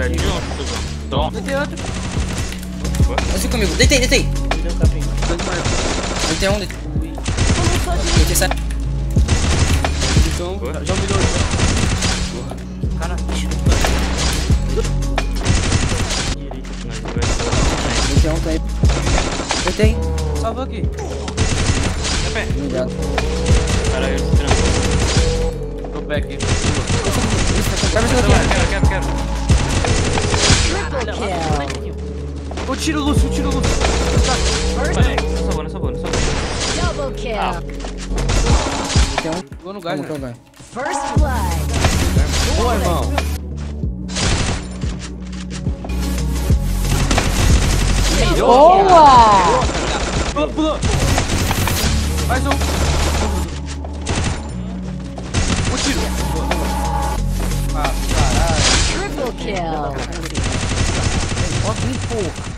Card de um, toma. Deitei outro. Assim comigo, deitei. Deitei um, deitei 7. Então, já humilhou. Caralho. Deitei um, tá aí. Deitei. Salvou aqui. É pé. Obrigado. Caralho, esse trampo. Tô pé aqui. Quero. O tiro Lúcio, Não salvou. Double kill. Deitei um. Vou no gás, né? First blood. Boa, irmão. Boa! Pula. Mais um. O tiro. Ah, caralho. Triple kill. Ó, porra.